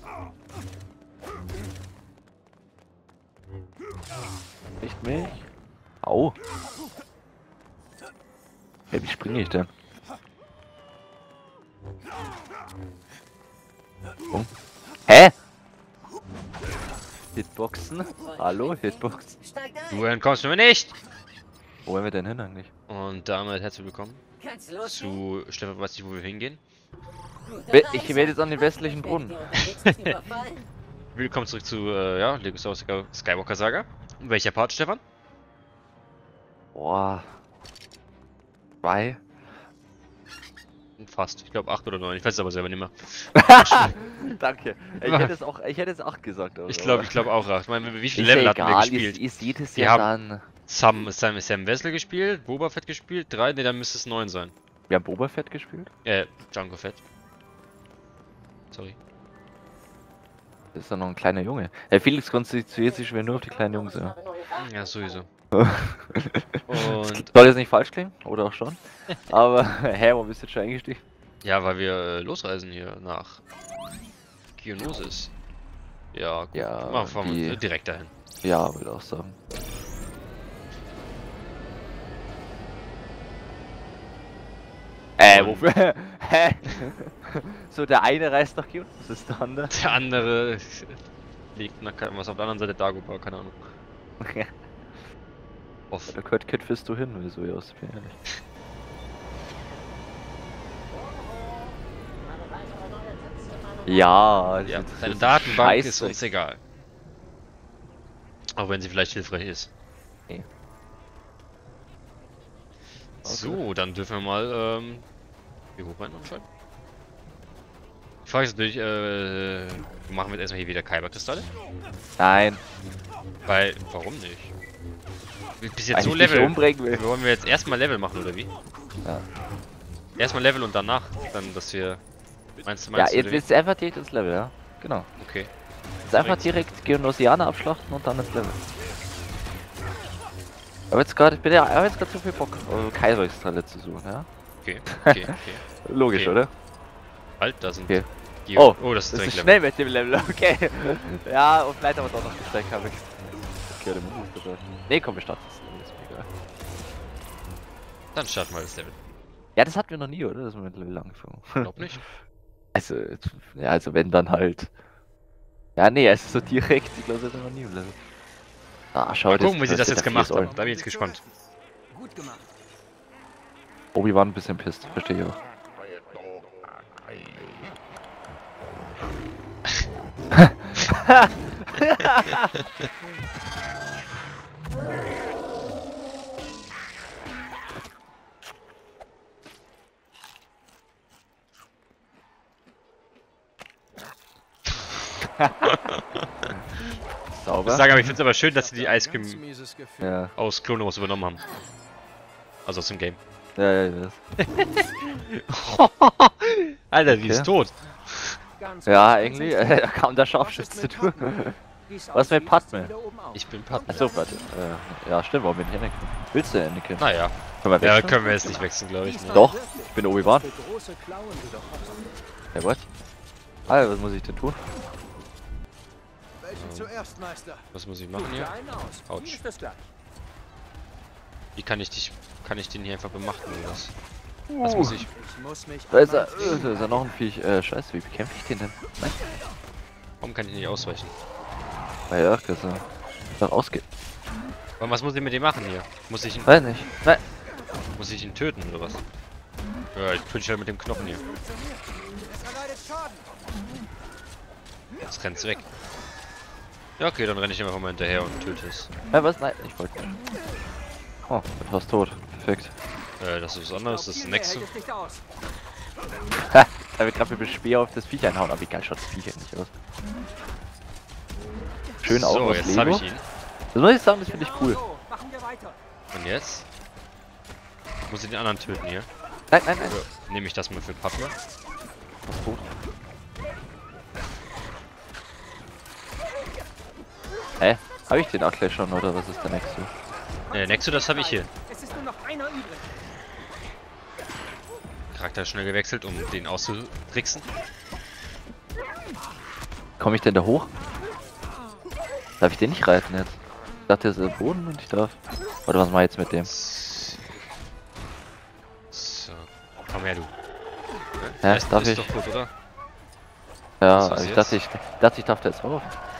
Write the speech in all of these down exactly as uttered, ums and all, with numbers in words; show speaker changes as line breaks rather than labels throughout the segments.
Nicht mich. Au. Hey, wie springe ich denn? Oh. Hä? Hitboxen? Hallo, Hitboxen?
Du entkommst mir nicht!
Wo wollen wir denn hin eigentlich?
Und damit herzlich willkommen zu Stefan, weiß nicht, wo wir hingehen.
Ich werde jetzt an den westlichen Brunnen.
Willkommen zurück zu, äh, ja, Lego Star Wars Skywalker Saga. Welcher Part, Stefan?
Boah. Zwei?
Fast. Ich glaube acht oder neun. Ich weiß es aber selber nicht mehr.
Danke. Ich hätte es auch, ich hätte es acht gesagt. Oder?
Ich glaube, ich glaube auch acht. Ich meine, wie viele
Ist
Level
ja
hatten wir
egal,
gespielt?
Ihr, ihr seht es
Wir
ja
haben-
dann.
Sam, Sam, Sam Wessel gespielt, Boba Fett gespielt, drei, ne, dann müsste es neun sein.
Wir haben Boba Fett gespielt.
Äh, Jango Fett. Sorry.
Das ist doch noch ein kleiner Junge. Herr Felix konzentriert sich schwer nur auf die kleinen Jungs. Ja.
Ja, sowieso.
Und soll jetzt nicht falsch klingen, oder auch schon. Aber, hä, wo bist du jetzt schon eingestiegen?
Ja, weil wir äh, losreisen hier nach Geonosis. Ja, gut.
Ja,
Machen fahren wir
die-
direkt dahin.
Ja, würde auch sagen. Äh,
Und-
wofür? Hä? So, der eine reist nach Kyoto, das ist der andere.
Der andere liegt nach, was auf der anderen Seite Dagobah, keine Ahnung. Off.
Da gehört Kid Fist du hin, wieso ja, bin ehrlich. Ja,
Ja,
das
seine
ist
Datenbank
scheiße.
ist uns egal. Auch wenn sie vielleicht hilfreich ist.
Okay.
So, dann dürfen wir mal ähm, hier hoch rein anscheinend. Die Frage ist natürlich, äh, machen wir jetzt erstmal hier wieder Kyber-Kristalle?
Nein,
Weil, warum nicht? Bis
weil
jetzt so
ich dich
Level.
umbringen will.
Wollen wir jetzt erstmal Level machen, oder wie?
Ja,
Erstmal Level und danach dann, dass wir. Meinst du,
ja
meinst
jetzt
du?
willst du einfach direkt ins Level, ja? Genau.
Okay.
Jetzt einfach direkt Geonosianer abschlachten und dann ins Level. Aber jetzt gerade, ich bin ja, ich hab jetzt gerade so viel Bock, also Kaiserkristalle zu suchen, ja?
Okay, okay, okay.
Logisch,
Okay.
oder?
Halt, da sind.
Okay.
Geo
Oh,
oh, das ist
Das
direkt
ist
Level.
schnell mit dem Level, okay. Ja, und vielleicht aber doch noch gesteckt habe ich. Okay, der Move ist dabei. Nee, komm, wir starten das Level, ist mir egal.
Dann starten wir das Level.
Ja, das hatten wir noch nie, oder? Das wir mit Level angefangen.
Glaub nicht.
Also, ja, also wenn dann halt. Ja, nee, es ist so direkt, ich glaube, das ist noch nie im Level. Ah, schau,
Mal gucken, wie sie das
sind
jetzt
ja
gemacht
vier
haben.
Säulen.
Da bin ich jetzt gespannt.
Gut gemacht.
Obi war ein bisschen pisst, verstehe ich auch.
Ich
Sauber?
sage aber, ich finde es aber schön, dass sie die Ice Cream
Ganz mieses Gefühl.
Ja,
aus Clone Wars übernommen haben. Also aus dem Game.
ja, ja, das.
Alter, die
Okay.
ist tot.
Ganz
Ja,
gut.
irgendwie, äh, da kam der Scharfschütze zu.
Wie's
Was mit
aussieht,
Padme?
sieht er oben aus.
Ich bin Pat.
Achso, warte. Äh, ja, stimmt, warum bin ich Anakin? Willst du Anakin?
Naja.
Können wir
Ja,
wechseln?
können wir jetzt nicht wechseln, glaube ich. Ne?
Doch, ich bin Obi-Wan.
Für große Klauen, du doch hast.
Ja, what? Alter, was muss ich denn tun?
Welchen zuerst, Meister?
Was muss ich machen hier?
Klein aus.
Autsch.
Mir ist das gleich.
Wie kann ich dich. Kann ich den hier einfach bemachten oder was? Was muss ich?
Ich muss mich
Da ist er,
an
äh, da ist er noch ein Viech. Äh, scheiße, wie bekämpfe ich den denn? Nein.
Warum kann ich nicht ausweichen?
Ah ja, das ist doch ausge...
Aber was muss ich mit dem machen hier? Muss ich ihn,
Weiß nicht. Nein.
muss ich ihn töten oder was? Ja, ich töte dich halt mit dem Knochen hier.
Es erleidet Schaden.
Jetzt rennt's weg. Ja, okay, dann renne ich einfach mal hinterher und töte es.
Ja, was? Nein, ich wollte nicht. Oh, du fast tot. Perfekt.
Äh, das ist was anderes, das ist
Viel
der
mehr
nächste.
hält es nicht aus.
Ha! Da wird gerade mit dem Speer auf das Viech einhauen, aber wie geil schaut das Viech endlich aus. Schön
So,
auch aus
jetzt habe
Lego.
ich ihn.
Das muss ich sagen, das finde ich cool.
So, machen wir weiter.
Und jetzt? Muss ich den anderen töten hier?
Nein, nein, nein.
Oder nehme ich das mal für Padme?
Fast tot. Hä? Habe ich den Akle schon oder was ist der nächste?
Äh, Nexo, das habe ich hier.
Es ist nur noch einer übrig.
Charakter schnell gewechselt, um den auszutricksen.
komme ich denn da hoch? Darf ich den nicht reiten jetzt? Ich dachte, der ist am Boden und ich darf. Oder was mach ich jetzt mit dem?
So, komm her, du.
Ja,
ist,
darf
ist
ich?
doch gut, oder?
Ja,
Was
also ich
jetzt?
dachte, ich dachte, ich darf da jetzt rauf.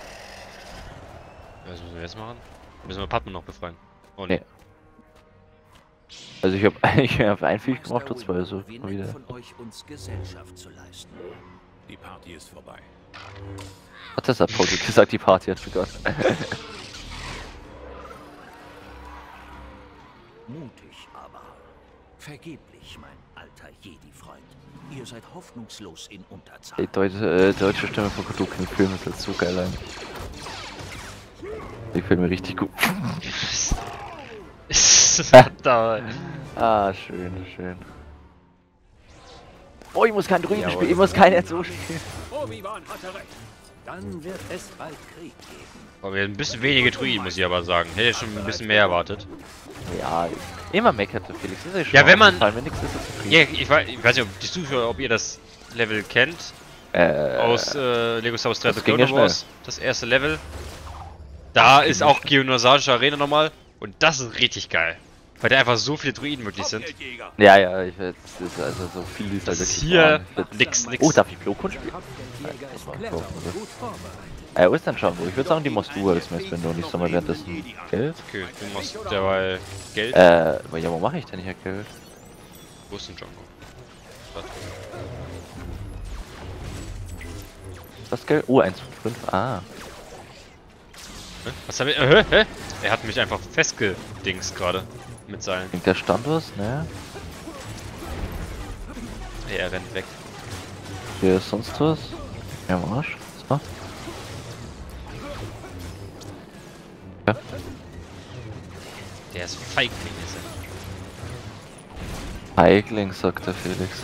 Was müssen wir jetzt machen? Müssen wir Padman noch befreien? Oh
Nee. Also ich habe eigentlich hab ein Viech gemacht und zwei so
Wie
schon
nett
wieder.
von euch, uns Gesellschaft zu leisten.
Die Party ist vorbei.
Hat das hat Paul gesagt, die Party hat begonnen.
Mutig aber. Vergeblich, mein alter Jedi-Freund. Ihr seid hoffnungslos in Unterzahl.
Die deutsche, äh, deutsche Stimme von Cthulhu im Film ist halt so geil ein. Die Filme richtig gut.
da.
Ah, schön, schön. Oh, ich muss keinen Druiden
Jawohl.
spielen, ich muss keinen so spielen.
Obi-Wan hatte recht.
Dann wird es bald Krieg geben.
Aber wir haben ein bisschen wenige Druiden, muss ich aber sagen. Hätte schon ein bisschen mehr erwartet.
Ja, immer meckert der Felix. Ist ja, schon
Ja, wenn man-
aufgefallen, wenn nichts ist, ist zufrieden.
Ja, ich, weiß, ich weiß nicht, ob die Zuschauer, ob ihr das Level kennt.
Äh,
Aus äh, Lego Star Wars drei
das
The
ging
Clone
ja
Wars. Das erste Level. Da ist auch Geonosarische Arena nochmal. Und das ist richtig geil. Weil da einfach so viele Druiden möglich sind.
Kopfgeldjäger.
ja, ja, ich weiß, das ist also so viel ist
Das
halt
ist
wirklich
hier
wahr. Das-
nix, nix.
Oh, darf ich Glokon spielen?
Kopfgeldjäger ist
mal
clever
kaufen,
und
oder?
gut vorbereitet.
Äh, wo ist denn schon? Ich würde sagen, die machst du als Mess, wenn du nicht so mal währenddessen Geld.
Okay, du machst derweil Geld.
Äh, aber ja, wo mache ich denn hier Geld?
Wo ist denn Django? Warte.
Das Geld? Oh, eins von fünf. Ah.
Hä? Was hab ich? Äh, hä? Hä? Er hat mich einfach festgedingst gerade. Mit seinen.
Bringt der Stand was? Ne?
Hey, er rennt weg.
Hier ist sonst was? Ja, am Arsch. So. Ja.
Der ist Feigling, ist er.
Feigling, sagt der Felix.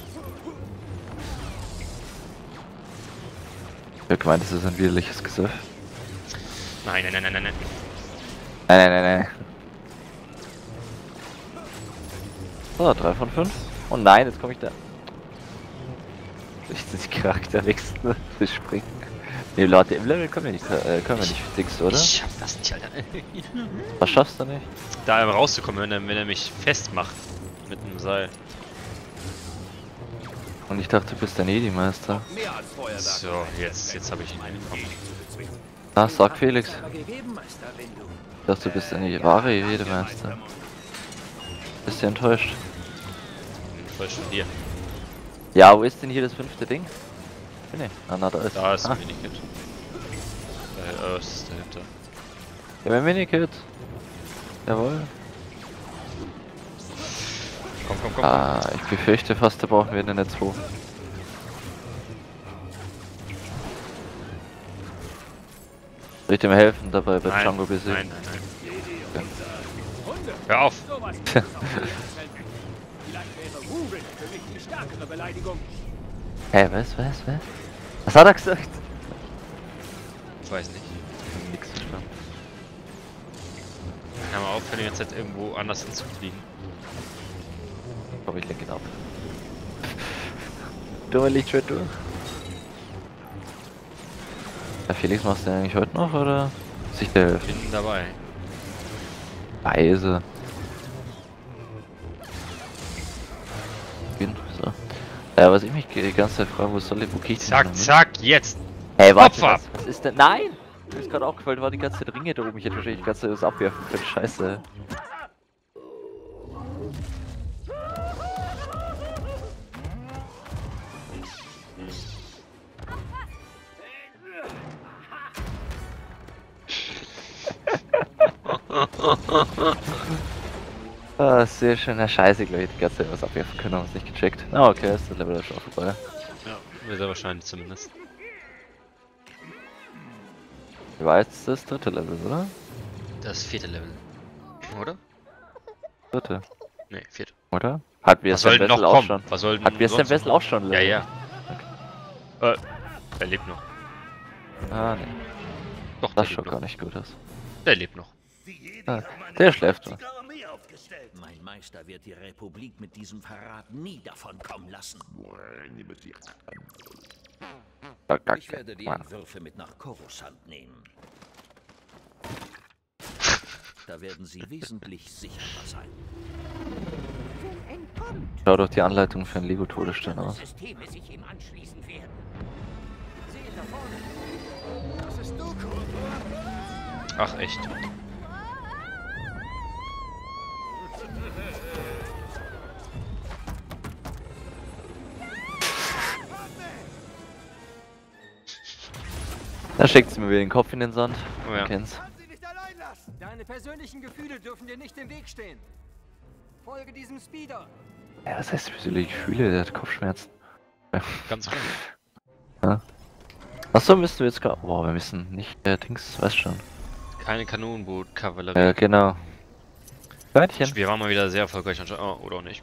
Ich hab gemeint, das ist ein widerliches Gesöff.
Nein, nein, nein, nein, nein, nein.
Nein, nein, nein, nein. So, drei von fünf. Oh nein, jetzt komme ich da. Ich das Charakterwechsel, das Springen. Ne, Leute, im Level können wir nicht, äh, können wir nicht fix, oder?
Ich schaff das nicht, Alter.
Was schaffst du nicht?
Da rauszukommen, wenn er, wenn er mich festmacht. Mit einem Seil.
Und ich dachte, du bist der Jedi-Meister.
Mehr als Feuerwerk.
So, jetzt, jetzt habe ich ihn bekommen.
Ah, sag Felix.
Aber gegeben, Meister Windu.
Ich dachte, du bist der nicht wahre Jedi-Meister. Bist du enttäuscht?
Voll schon hier.
Ja, wo ist denn hier das fünfte Ding? Bin ich. Ah, na, da ist
Da ist
ah,
ein Minikit. Da äh, ist dahinter.
ja, mein Minikit. Jawohl.
Komm, komm, komm.
Ah, ich befürchte fast, da brauchen wir eine zwei. Soll ich dem helfen, dabei bei
Nein,
Django
nein,
besiegen?
nein, nein.
Hunde.
Hör auf!
Sowas. Vielleicht wäre Ruben für mich die stärkere Beleidigung.
Hä, was, was, was? Was hat er gesagt?
Ich weiß nicht.
Nix verstanden.
Kann man aufhören, die ganze Zeit irgendwo anders hinzufliegen.
Ich glaube, ich lenke ihn ab. Dummer Lichtschwert durch. Ja, Felix, machst du den eigentlich heute noch, oder? Sich der
Bin dabei.
Weise. Bin, so. Ja, was ich mich die ganze Zeit frage, wo soll ich, wo krieg ich den
Zack,
noch hin?
zack, jetzt!
Hey, warte,
Opfer!
was, was ist denn? Nein! Mir ist gerade aufgefallen, war die ganze Zeit Ringe da oben. Ich hätte wahrscheinlich die ganze Zeit das abwerfen können. Scheiße. Ah, sehr schön. Na, scheiße, glaube ich, die ganze Zeit was abwerfen können, haben wir es nicht gecheckt. Ah, okay, ist das Level ist schon vorbei.
Ja, wird er wahrscheinlich zumindest.
Wie war jetzt das dritte Level, oder?
Das vierte Level. Oder?
Dritte,
Ne, vierte.
oder? Hat wir
Was
es
soll
im
denn
Wessel
noch
auch
kommen?
schon?
Was soll denn
Hat wir es im
sonst
Wessel
noch?
auch schon
Ja,
Level?
ja. Äh, er lebt noch.
Ah, nee.
Doch, der
Das
lebt
schaut
noch.
gar nicht gut aus.
Der lebt noch.
Ah, der schläft noch.
Mein Meister wird die Republik mit diesem Verrat nie davon kommen lassen. Ich werde die Entwürfe mit nach Coruscant nehmen. Da werden sie wesentlich sicherer sein.
Schau doch die Anleitung für einen Lego-Todesstern aus.
Systeme sich ihm anschließen werden. Sieh ihn da vorne. Das ist Dooku.
Ach, echt.
Da schickt sie mir wieder den Kopf in den Sand.
Oh ja.
Kenn's.
Kannst sie nicht allein lassen. Deine persönlichen Gefühle dürfen dir nicht im Weg stehen. Folge diesem Speeder.
Ja, was heißt persönliche Gefühle? Der hat Kopfschmerzen.
Ganz gut.
Ja. Achso, müssen wir jetzt gar. Boah, wir müssen nicht. Der Dings, weißt schon.
Keine Kanonenboot-Kavallerie.
Ja, genau. Leitchen.
Wir waren mal wieder sehr erfolgreich anscheinend. Oh, oder auch nicht.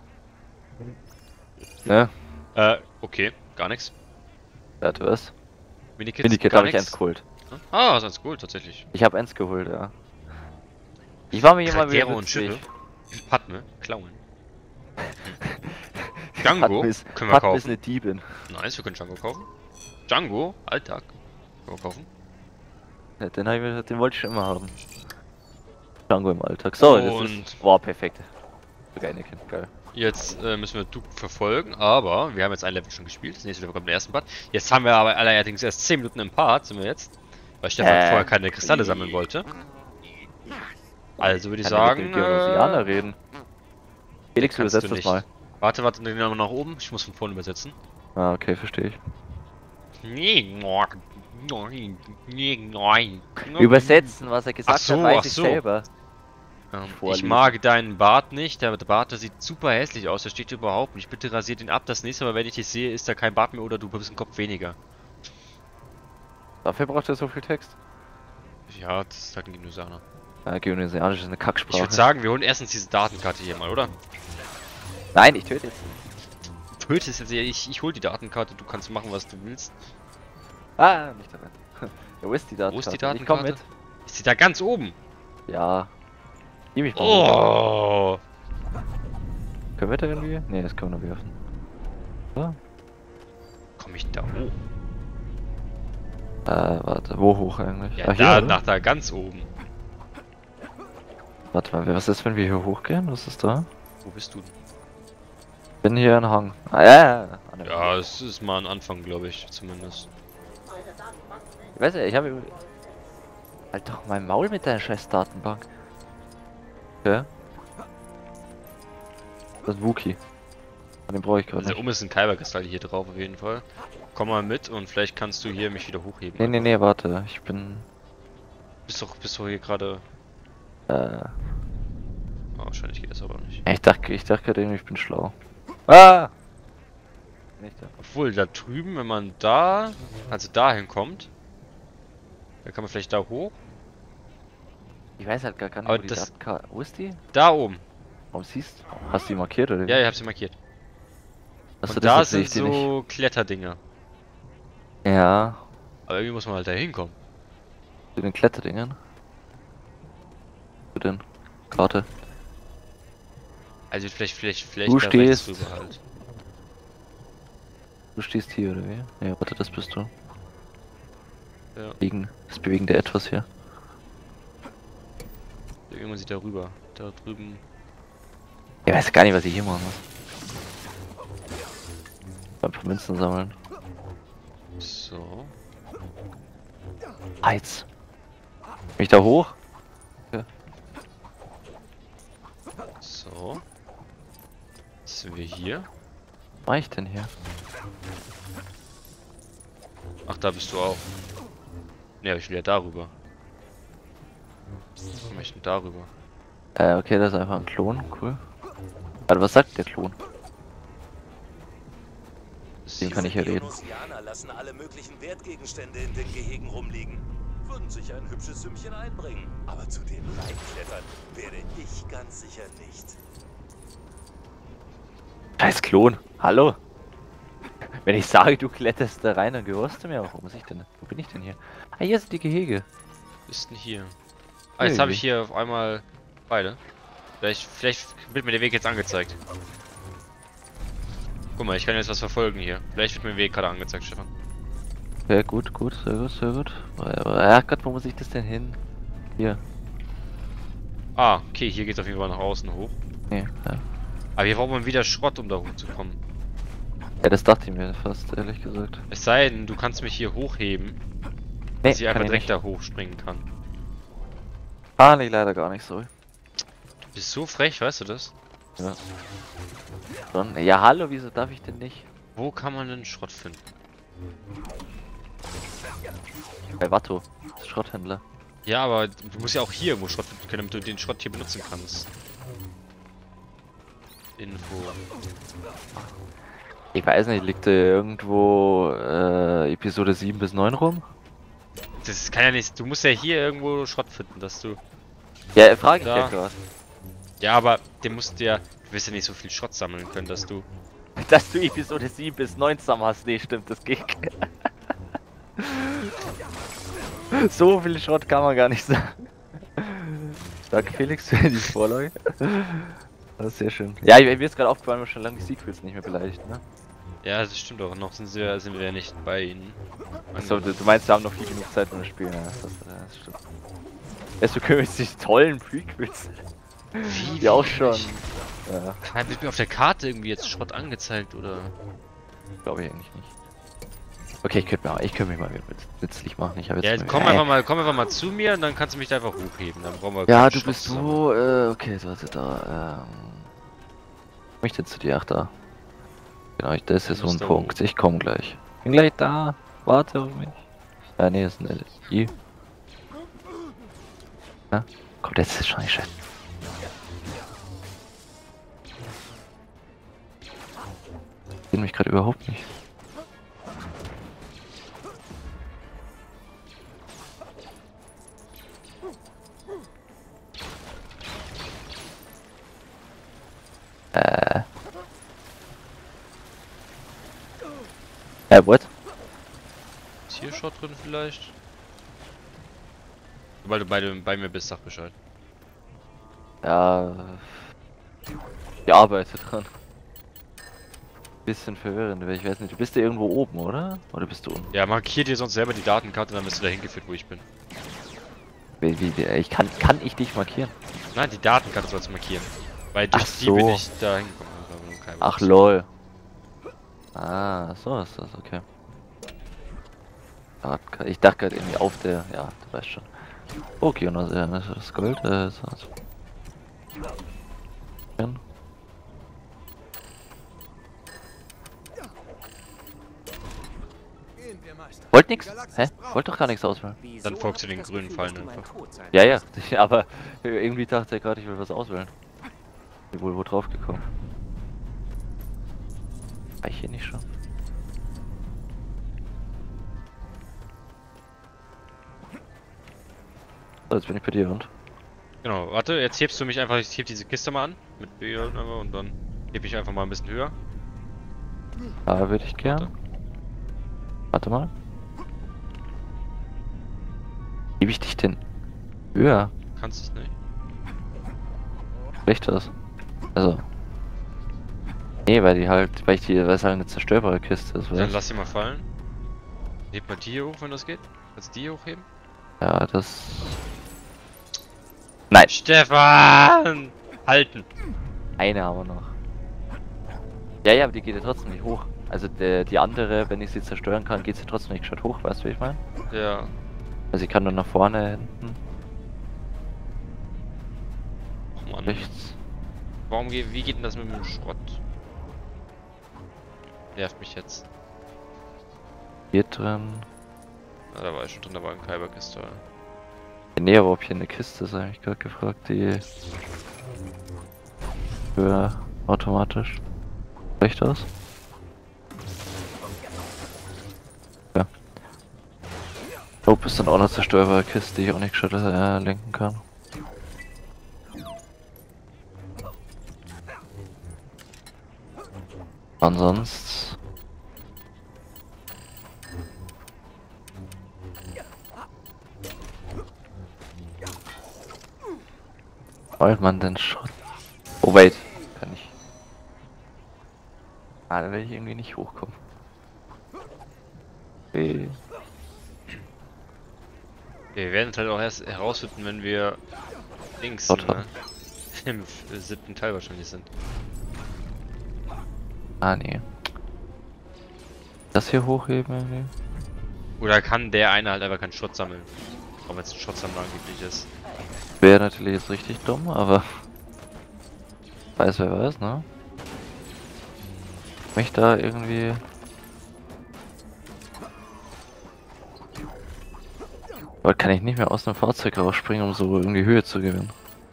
Ne?
Äh, okay. Gar nichts.
Ja, du was?
Minikits,
Minikit
gar
habe ich eins
nichts.
geholt.
Ah, das ist cool, tatsächlich.
Ich habe eins geholt, ja. Ich war mir jemand wieder
Charaktere und
nützlich.
Schiffe. Padme, klauen. Django
Padme ist,
können wir
Padme ist
kaufen.
eine Diebin.
Nice, wir können Django kaufen. Django, Alltag. Können wir kaufen.
Ja, den, hab ich, mir- den wollte ich schon immer haben. Django im Alltag. So, das
Und-
ist. Boah, perfekt. Sogar Anakin, geil.
Jetzt äh, müssen wir Duke verfolgen, aber wir haben jetzt ein Level schon gespielt. Das nächste Level kommt im ersten Part. Jetzt haben wir aber allerdings erst zehn Minuten im Part, sind wir jetzt. Weil Stefan
Äh.
vorher keine Kristalle sammeln wollte. Also würde ich
Kann
sagen.
mit dem Geonosianer
Äh,
reden. Felix,
kannst
übersetzt
du
das
nicht.
mal.
warte, warte, den noch nach oben. Ich muss von vorne übersetzen.
Ah, okay, verstehe ich. Übersetzen, was er gesagt
Ach so,
hat, weiß
ach
ich
so.
selber.
Ähm, ich
Vorlesen.
mag deinen Bart nicht, der Bart der sieht super hässlich aus, der steht überhaupt nicht. Bitte rasiert ihn ab, das nächste Mal, wenn ich dich sehe, ist da kein Bart mehr oder du bist ein Kopf weniger.
Dafür braucht er so viel Text.
Ja, das sagt ein Geonosianer.
Ja, Geonosianisch ist eine
Ich
Kacksprache.
würde sagen, wir holen erstens diese Datenkarte hier mal, oder?
Nein, ich töte jetzt.
Du tötest jetzt, ich, ich hol die Datenkarte, du kannst machen, was du willst.
Ah, nicht dabei. Ja, wo ist die Datenkarte?
Wo ist die
Ich komm
Datenkarte?
mit.
Ist die da ganz oben?
Ja. Gib mich mal.
Oh!
Können wir da irgendwie? Ne, das können wir nur werfen. So.
Komm ich da hoch?
Äh, warte, wo hoch eigentlich?
Ja,
Ah,
da,
oder?
nach da ganz oben.
Warte mal, was ist, wenn wir hier hochgehen? Was ist da?
Wo bist du?
Ich bin hier ein Hang. Ah, ja, ja, ja. Ah, ne.
Ja, es ist mal ein Anfang, glaube ich, zumindest.
Ich weiß nicht, ich habe. Halt doch mein Maul mit deiner scheiß Datenbank. Okay. Das ist Wookie. Den brauche ich gerade
Also
nicht.
oben ist ein Kyberkristall hier drauf auf jeden Fall. Komm mal mit und vielleicht kannst du hier mich wieder hochheben.
Nee, nee, nee, warte. Ich bin.
Bist doch, bist doch hier gerade.
Äh.
Oh, wahrscheinlich geht das aber nicht.
Ich dachte, ich dachte gerade irgendwie, ich bin schlau. Ah! Nicht da.
Obwohl, da drüben, wenn man da, also dahin kommt, dann kann man vielleicht da hoch.
Ich weiß halt gar nicht,
Aber
wo die
das-
Datenkarte. Wo ist die?
Da oben.
Warum siehst du? Hast du die markiert oder? wie?
Ja, ich hab sie markiert.
Achso,
Und da
deshalb sehe
sind
ich die nicht.
so Kletterdinger.
Ja,
Aber irgendwie muss man halt da hinkommen.
zu den Kletterdingern. Zu den Karte.
Also vielleicht, vielleicht, vielleicht
Du
da rechts
stehst-
drüber halt.
Du stehst hier oder wie? Ja, warte, das bist du.
Ja.
Bewegen, das bewegende Etwas hier.
Irgendwann sieht da rüber. Da drüben.
Ich weiß gar nicht, was ich hier machen muss. Ein paar Münzen sammeln.
So.
Heiz. Bin ich da hoch?
So. Jetzt sind wir hier.
Was mach ich denn hier?
Ach, da bist du auch. Ne, aber ich will ja darüber. Ich möchte darüber.
Äh, okay, das ist einfach ein Klon, cool. Warte, was sagt der Klon? Dem kann ich ja reden.
Geonosianer lassen alle möglichen Wertgegenstände in den Gehegen rumliegen. Würden sich ein hübsches Sümmchen einbringen. Aber zu dem reinklettern werde ich ganz sicher nicht.
Scheiß Klon, hallo? Wenn ich sage, du kletterst da rein, dann gehörst du mir auch. Wo muss ich denn? Wo bin ich denn hier? Ah, hier sind die Gehege.
Ist denn hier? Ah, jetzt habe ich hier auf einmal beide. Vielleicht, vielleicht wird mir der Weg jetzt angezeigt. Guck mal, ich kann jetzt was verfolgen hier. Vielleicht wird mir der Weg gerade angezeigt, Stefan.
Ja, gut, gut, sehr gut, sehr gut. Ja Gott, wo muss ich das denn hin? Hier.
Ah, okay, hier geht's auf jeden Fall nach außen hoch.
Nee, ja.
Aber hier braucht man wieder Schrott, um da hochzukommen.
Ja, das dachte ich mir fast, ehrlich gesagt.
Es sei denn, du kannst mich hier hochheben,
Nee,
dass ich einfach
kann ich
direkt
nicht.
da hochspringen kann.
Ah, nee, leider gar nicht so.
Du bist so frech, weißt du das?
Ja. Schon. Ja, hallo, wieso darf ich denn nicht?
Wo kann man denn Schrott finden?
Bei Watto, das Schrotthändler.
Ja, aber du musst ja auch hier irgendwo Schrott finden können, damit du den Schrott hier benutzen kannst. Info.
Ich weiß nicht, liegt da irgendwo äh, Episode sieben bis neun rum?
Das kann ja nicht. Du musst ja hier irgendwo Schrott finden, dass du.
Ja, frage ich
Da.
ja gerade.
Ja, aber den musst du ja. Du wirst ja nicht so viel Schrott sammeln können, dass du.
Dass du Episode sieben bis neun zusammen hast, nee, stimmt, das geht. So viel Schrott kann man gar nicht sagen. Danke Felix für die Vorlage. Das ist sehr schön. Ja, mir ist gerade aufgefallen, wir schon lange die Sequels nicht mehr beleidigt, ne?
Ja, das stimmt auch. Noch sind wir, sind wir ja nicht bei ihnen.
Achso, du, du meinst, wir haben noch viel genug Zeit, um das Spiel. Ja, das, das stimmt. Erst du kümmerst dich tollen Prequels.
Wie?
Die auch schon. Ja,
Ja, wird mir auf der Karte irgendwie jetzt Schrott angezeigt, oder?
glaube ich eigentlich nicht. Okay, ich könnte ich könnt mich mal wieder nützlich machen. Ich habe jetzt.
Ja,
mal,
komm
äh,
einfach mal, komm einfach mal zu mir und dann kannst du mich da einfach hochheben. Dann brauchen wir
Ja,
keinen
du
Schrott
bist
zusammen.
wo? Äh, okay, so warte da. Ähm. Komm ich denn zu dir? Ach, da. Genau, ich, das
Du
ist so
musst
ein
da
Punkt.
hoch.
Ich komme gleich. Bin gleich da. Warte auf mich. Ja, nee, das ist ein L I. Ja? Kommt jetzt ist schon nicht schön. Sehen mich gerade überhaupt nicht. Äh. Äh, what?
Ist hier Schrott drin vielleicht? Sobald du bei, dem- bei mir bist, sag Bescheid.
Ja. Ich arbeite dran. Bisschen verwirrend, weil ich weiß nicht, du bist ja irgendwo oben, oder? Oder bist du unten?
Ja, markier dir sonst selber die Datenkarte, dann bist du dahin geführt, wo ich bin.
Wie, wie, wie, ich kann, kann ich dich markieren?
Nein, die Datenkarte sollst du markieren. Weil durch
Ach
die bin
so.
ich da hingekommen. Also, kein
Ach
Wunder.
lol. Ah, so ist das, okay. Datenkarte- Ich dachte gerade irgendwie auf der, ja, du weißt schon. Okay, und das, ja, das ist das Gold, äh, so, so. Ja. Wollt nix? Hä? Wollt doch gar nichts auswählen.
Dann folgst du den grünen Fallen einfach.
Ja, ja, aber irgendwie dachte er gerade, ich will was auswählen. Bin wohl wo drauf gekommen. War ich hier nicht schon? So, jetzt bin ich bei dir und.
Genau, warte, jetzt hebst du mich einfach, ich heb diese Kiste mal an. Mit B einfach und dann heb ich einfach mal ein bisschen höher.
Da würde ich gern. Warte mal. Gebe ich dich denn höher?
Kannst es nicht.
Schlecht das. Also. Nee, weil die halt, weil ich die, weil es halt eine zerstörbare Kiste ist,
Dann
weißt?
lass sie mal fallen. Heb mal die hier hoch, wenn das geht. Kannst du die hier hochheben?
Ja, das. Nein,
Stefan! Halten!
eine haben wir noch. Ja, ja, aber die geht ja trotzdem nicht hoch. Also der, die andere, wenn ich sie zerstören kann, geht sie trotzdem nicht gescheit hoch, weißt du, wie ich meine?
Ja.
Also ich kann nur nach vorne, hinten,
Oh Mann.
rechts.
Warum geht, wie geht denn das mit dem Schrott? Nervt mich jetzt.
Hier drin.
Ah, da war ich schon drin, da war ein Kyberkiste.
Nee, aber ob hier eine Kiste ist, habe ich gerade gefragt, die für automatisch. Reicht das? Ja. Oh, ist dann auch eine zerstörbare Kiste, die ich auch nicht gescheit äh, lenken kann. Ansonsten. Wollt man denn schon? Oh wait, kann ich. Ah, da will ich irgendwie nicht hochkommen. Okay.
Wir werden es halt auch erst herausfinden, wenn wir links
Dort
ne? im äh, siebten Teil wahrscheinlich sind.
Ah, nee. Das hier hochheben irgendwie?
Oder kann der eine halt einfach keinen Schrott sammeln? Auch wenn es ein Schrottsammler angeblich ist.
Wäre natürlich jetzt richtig dumm, aber... Weiß wer weiß, ne? Mich da irgendwie... Aber kann ich nicht mehr aus dem Fahrzeug rausspringen, um so irgendwie Höhe zu gewinnen?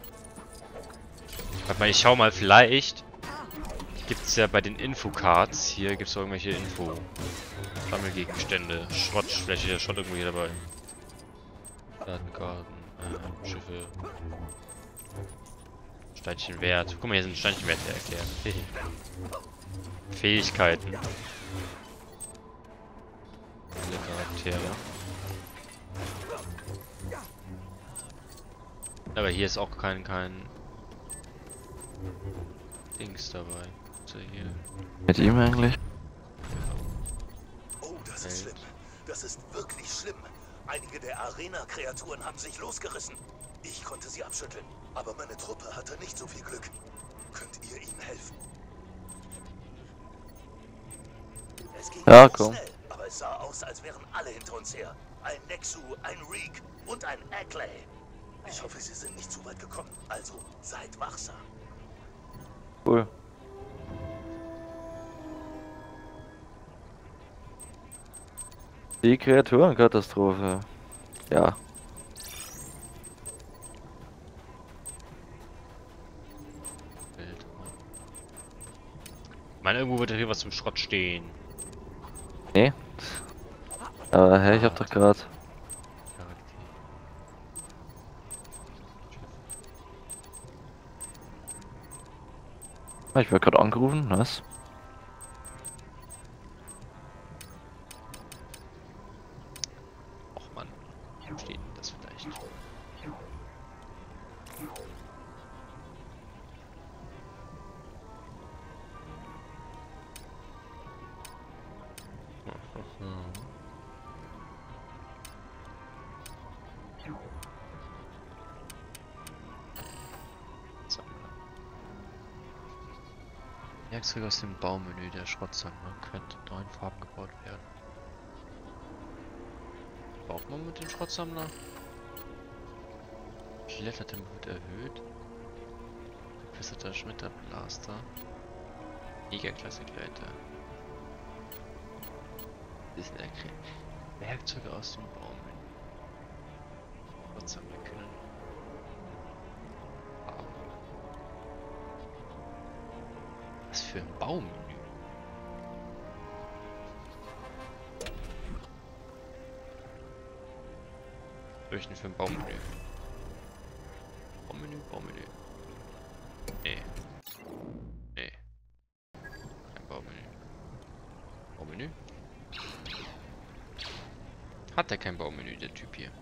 Warte mal, ich schau mal, vielleicht gibt's ja bei den Infocards, hier gibt's auch irgendwelche Info. Sammelgegenstände, Schrottfläche, der Schrott irgendwo hier dabei. Datenkarten, äh, Schiffe. Steinchenwert. Guck mal, hier sind Steinchenwerte erklärt. Fähigkeiten. Alle Charaktere. Aber hier ist auch kein, kein Dings dabei. So hier.
Mit ihm eigentlich?
Oh, das ist schlimm. Das ist wirklich schlimm. Einige der Arena-Kreaturen haben sich losgerissen. Ich konnte sie abschütteln, aber meine Truppe hatte nicht so viel Glück. Könnt ihr ihnen helfen? Es ging
Ja,
nicht
komm.
schnell, aber es sah aus, als wären alle hinter uns her. Ein Nexu, ein Reek und ein Ackley. Ich hoffe, sie sind nicht zu weit gekommen. Also, seid wachsam.
Cool. Die Kreaturenkatastrophe. Ja.
Ich meine, irgendwo wird hier was zum Schrott stehen.
Nee. Aber hä, ich hab doch gerade. Ich werde gerade angerufen, was?
Och Mann, wo steht denn das vielleicht? Werkzeuge aus dem Baumenü der Schrottsammler könnte in neuen Farben gebaut werden. Baut man mit dem Schrottsammler? Klettertempo wird erhöht. Gefesselter Schmetterblaster. Liga-Klasse Gleiter. Bisschen erklärt. Werkzeuge aus dem Baumenü. Schrottsammler können. Was für ein Baumenü? Welchen für ein Baumenü? Baumenü, Baumenü. Nee. Nee. Kein Baumenü. Baumenü? Hat er kein Baumenü, der Typ hier?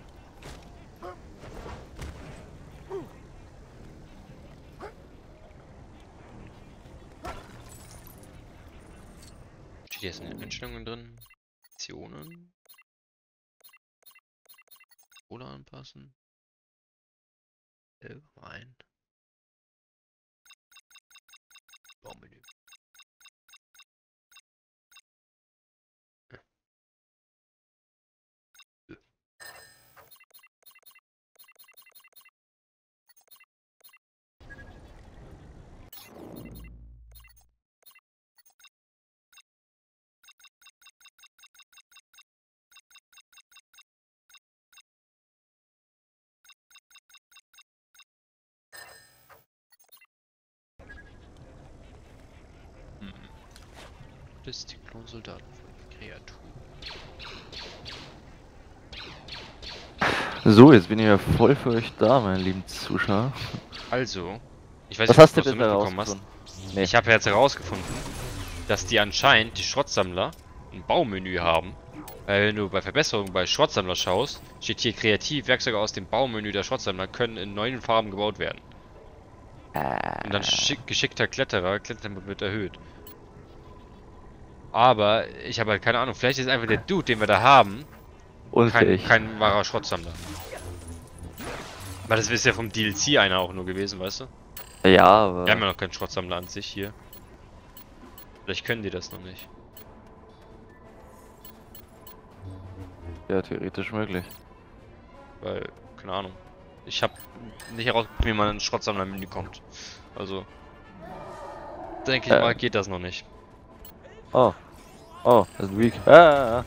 Steht jetzt in den Einstellungen drin? Optionen. Oder anpassen. Allgemein. Baumenü. Die Klonsoldaten von Kreaturen.
So, jetzt bin ich ja voll für euch da, meine lieben Zuschauer.
Also, ich weiß
Was
nicht,
hast du
ob du
bisher
mitbekommen hast.
herausgefunden? Nee.
Ich habe jetzt herausgefunden, dass die anscheinend, die Schrottsammler, ein Baumenü haben. Weil wenn du bei Verbesserungen bei Schrottsammler schaust, steht hier kreativ, Werkzeuge aus dem Baumenü der Schrottsammler können in neuen Farben gebaut werden.
Äh,
Und dann schick, geschickter Kletterer, Klettertempo wird erhöht. Aber ich habe halt keine Ahnung, vielleicht ist einfach der Dude, den wir da haben, Kein,
Unfähig.
kein wahrer Schrottsammler. Weil das ist ja vom D L C einer auch nur gewesen, weißt du?
Ja, aber...
Wir haben ja noch keinen Schrottsammler an sich hier. Vielleicht können die das noch nicht.
Ja, theoretisch möglich.
Weil, keine Ahnung. Ich habe nicht herausgefunden, wie man in ein Schrottsammler-Menü kommt. Also... Denke ich
Äh.
mal, geht das noch nicht.
Oh. Oh, das ist weak. Ah.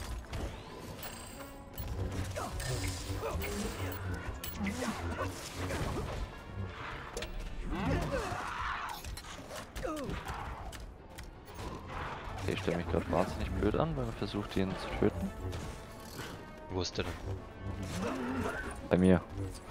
Okay, ich stelle mich gerade wahnsinnig blöd an, weil er versucht, ihn zu töten.
Wo ist der denn?
Bei mir.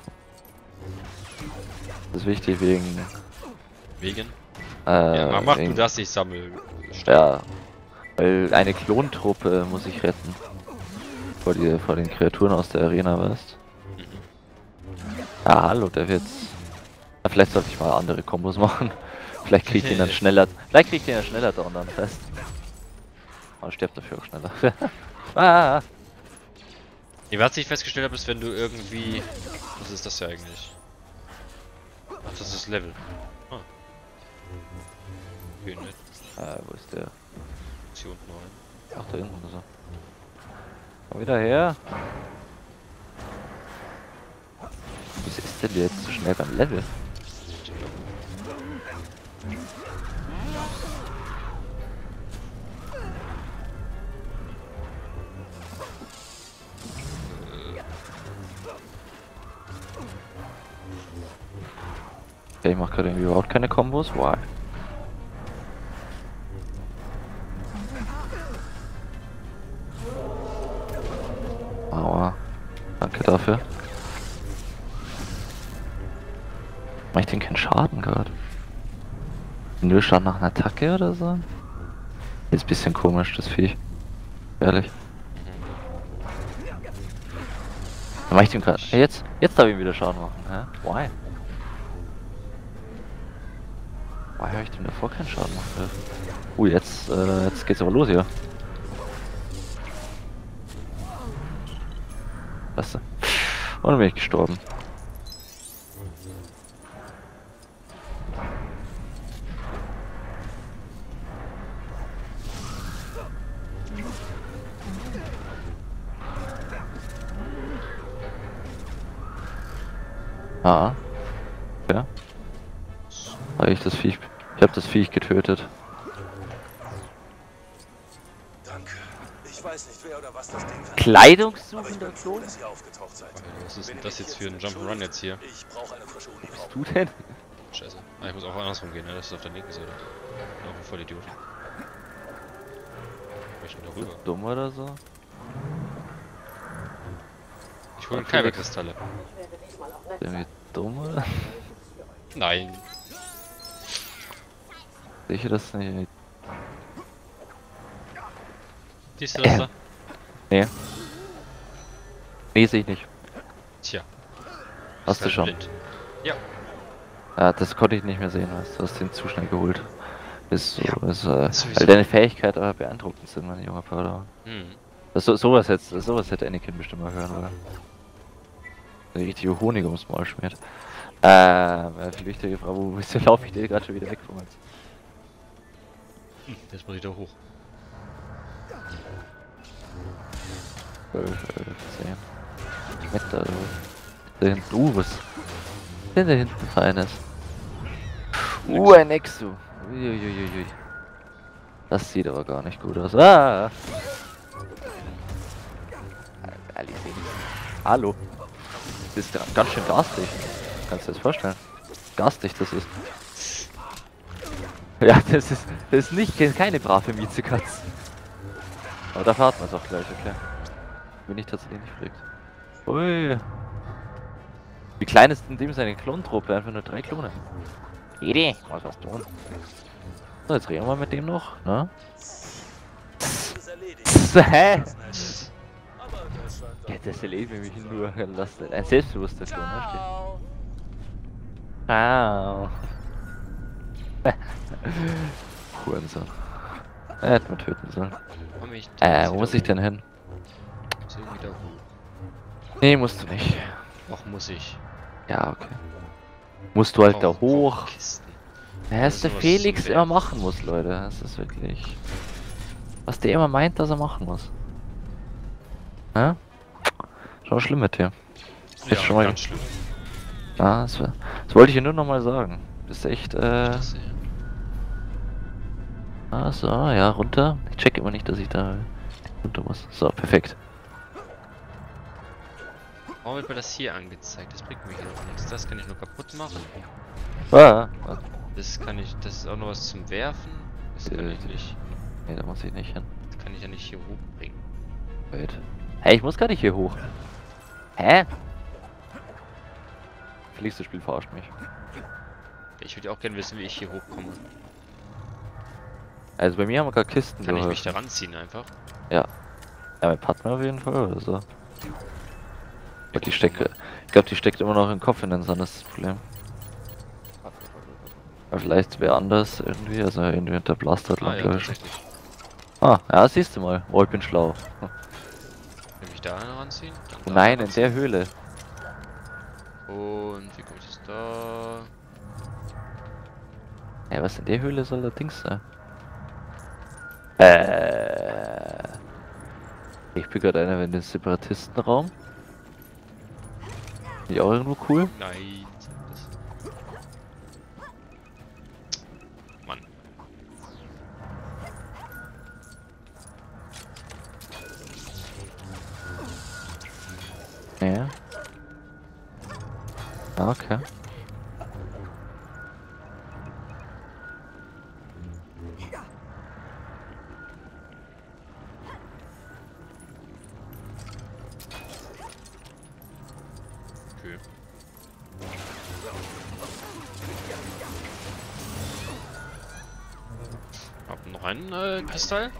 Das ist wichtig wegen...
Wegen?
Äh,
ja, mach, mach
wegen,
du das, ich sammle.
Ja, weil eine Klontruppe muss ich retten. Vor, die, vor den Kreaturen aus der Arena, weißt du?
Mhm.
Ah, hallo, der wird's. Ja, vielleicht sollte ich mal andere Kombos machen. Vielleicht krieg ich den dann schneller. Vielleicht krieg ich den dann schneller da und dann fest. Man stirbt dafür auch schneller. ah!
Ja, was ich festgestellt habe, ist, wenn du irgendwie... Was ist das ja eigentlich? Ach, das ist Level. Ah. Okay, nett.
Äh, wo ist der?
Ist hier unten rein.
Ach, da hinten ist er. Komm wieder her. Wieso ist der jetzt so schnell beim Level? Okay, ich mach gerade irgendwie überhaupt keine Kombos. Why? Aua. Danke dafür. Mach ich denn keinen Schaden gerade? Nur Schaden nach einer Attacke oder so? Ist ein bisschen komisch, das Viech. Ehrlich. Dann mach ich dem gerade. Hey, jetzt, jetzt darf ich ihm wieder Schaden machen, hä? Why? Why habe ich dem davor keinen Schaden machen dürfen? Uh, jetzt, äh, jetzt geht's aber los hier. Weißt du? Und dann bin ich gestorben. Ah. Ja. Habe ich das Viech. Ich habe das Viech getötet.
Danke. Ich weiß nicht, wer oder was das Ding war. Aber ich
Kleidungssuchender
bin froh,
Klon?
dass ihr aufgetaucht seid.
Was ist denn
Wenn ihr
das
mich
jetzt für ein
entschuldigt,
Jump'n'Run jetzt hier?
Ich brauche eine frische
Wo bist
Uniform.
du denn?
Scheiße. Ah, ich muss auch andersrum gehen, ne? Das ist auf der linken Seite. Bin auch ein Vollidiot. Wo ich denn da rüber?
Dumm oder so?
Ich hole
Okay.
Kyberkristalle.
Irgendwie dumm oder?
Nein.
Sicher das nicht?
Siehst du das da?
Nee. Nee, sehe ich nicht.
Tja.
Hast du
Halt
schon?
blind. Ja.
Ja, das konnte ich nicht mehr sehen, weißt du, hast den zu schnell geholt. Ist so,
Ja,
ist, äh,
sowieso.
weil deine Fähigkeit aber beeindruckend sind, mein junger Padawan.
Hm.
Das, so, sowas, jetzt, sowas hätte Anakin bestimmt mal hören wollen. Der richtige Honig ums Maul schmiert. Ähm, äh, viel wichtige Frage, wo bist du, laufe ich dir gerade schon wieder weg von uns?
Jetzt muss ich da hoch.
zwölf, elf, zehn. Schmeckt da, da hinten, uh, was ist denn da hinten Feines? Uh, ein Exo. Uiuiuiui. Das sieht aber gar nicht gut aus. Ah! Ehrlich, seh nicht. Hallo. Das ist ja ganz schön garstig. Kannst du dir das vorstellen? Garstig das ist. Ja, das ist, das ist nicht keine brave Miezekatz. Aber da fahren wir es auch gleich, okay. Bin ich tatsächlich nicht fliegt. Ui. Wie klein ist denn dem seine Klontruppe? Einfach nur drei Klone. Jede, was was tun? So, jetzt reden wir mit dem noch, ne?
Das ist erledigt.
Hä?
Das ist nett. Aber das scheint doch-
Ja, das erlebt mich nur lassen. Ein selbstbewusster Klon, ne? Steht. Ciao. Hurensohn. Er hätte mal töten sollen.
Komm ich
Äh, wo muss ich denn hin?
Ist irgendwie da hoch.
Nee, musst du nicht.
Och, muss ich.
Ja, okay. Musst du halt da
Warum-
hoch.
warum Kisten?
Ja, was der
sowas
Felix
zum
immer
Werfen.
machen muss, Leute. Das ist wirklich... Was der immer meint, dass er machen muss. Ja? Schon schlimm mit dir.
Ja,
schon mal-
ganz schlimm.
Ja, das, das wollte ich dir nur noch mal sagen. Bist echt, äh...
Das, ja.
Ah, so, ja, runter. Ich check immer nicht, dass ich da runter muss. So, perfekt.
Warum wird mir das hier angezeigt? Das bringt mir hier noch nichts. Das kann ich nur kaputt machen.
Ah, ah.
Das kann ich... Das ist auch noch was zum Werfen. Das kann ich nicht.
Nee, da muss ich nicht hin.
Das kann ich ja nicht hier hochbringen.
Wait. Hey, ich muss gar nicht hier hoch. Hä? Felix, das Spiel verarscht mich.
Ich würde auch gerne wissen, wie ich hier hochkomme.
Also bei mir haben wir gerade Kisten
Kann ich mich
geholfen.
da ranziehen einfach?
Ja, mit Partner auf jeden Fall oder so. Aber die steckt, ich glaube, die steckt immer noch im Kopf in den Sand, das ist das Problem. Aber vielleicht wäre anders irgendwie, also irgendwie mit der Blaster
Ah ja,
glaube ich.
tatsächlich.
Ah, ja, siehst du mal. Oh, ich bin schlau. Hm.
Kann ich mich da ranziehen? Dann da
Nein, in
ranziehen.
der Höhle.
Und wie komme ich jetzt da?
Ja, was in der Höhle soll der Dings sein? Äh. Ich bin gerade einer in den Separatistenraum. Finde ich auch irgendwo cool.
Nein. Das... Mann.
Ja. Ah, okay.
Okay. Hab noch einen äh, Kristall.